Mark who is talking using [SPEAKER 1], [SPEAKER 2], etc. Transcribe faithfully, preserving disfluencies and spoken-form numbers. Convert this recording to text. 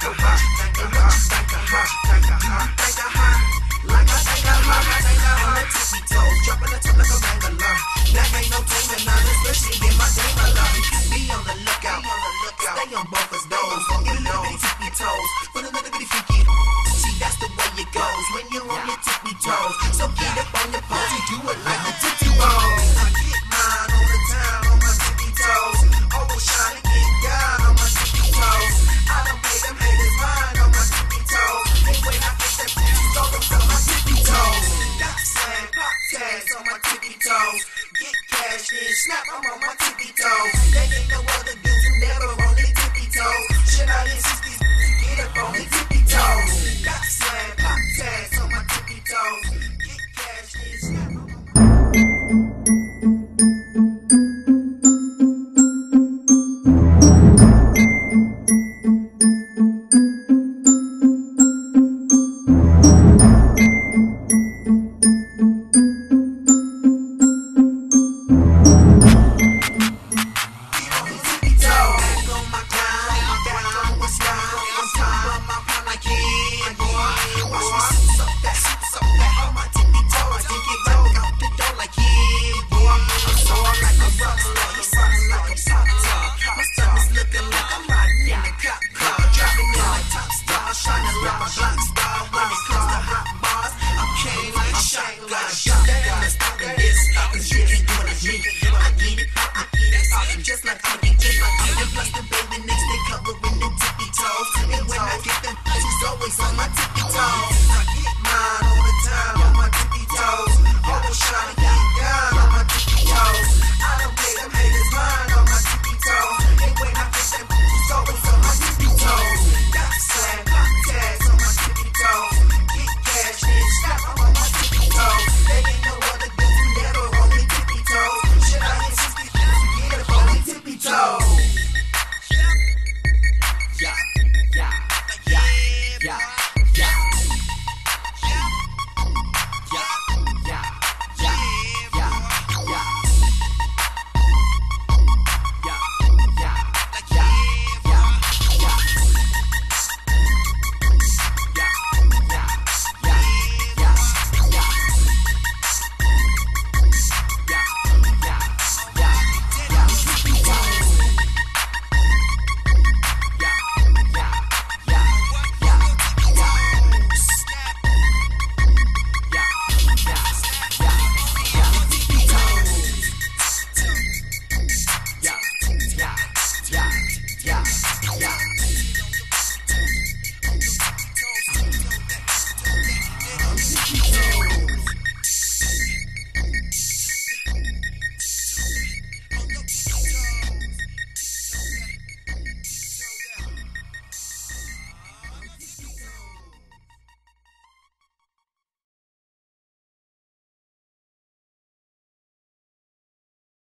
[SPEAKER 1] So what you think of her? Think of her? Think of her? Think of her? Like I think of her, I think of her. Tippy toes, dropping the top like a wrangler. That ain't no taming none, especially in my game alone. Be on the lookout, on the lookout. Stay on both his doors, get a little bitty tippy toes, put a little bitty freaky. See, that's the way it goes when you're on your tippy toes. So get up on your pose and do it like a tippy toes. I get mine all the time on my tippy toes. Always trying to get down on my tippy toes. I don't pay them haters mine on my tippy toes. And when I get that tippy toes, on my tippy toes. Dot slam, pop tags on my tippy toes. Get cash in, snap, I'm on my tippy toes. There ain't no other dudes who never on their tippy toes. Shit out in sixties, get up on their tippy toes. Dot slam, pop tags on my tippy toes. Get cash in, snap, I'm on my just like I can get my and plus the baby next they covering the tippy toes. And when I get them, she's always on my tippy toes. I get mine all the time on my tippy toes. Always trying to get down on my tippy toes. I don't pay them haters mine on my tippy toes. And when I get them, she's always on my tippy toes. Dot slam, pop tags on my tippy toes. Get cash in, snap, I'm on my tippy toes. There ain't no other dudes who never on their tippy toes. Shit, I hit sixty, get up on their tippy toes. Yeah.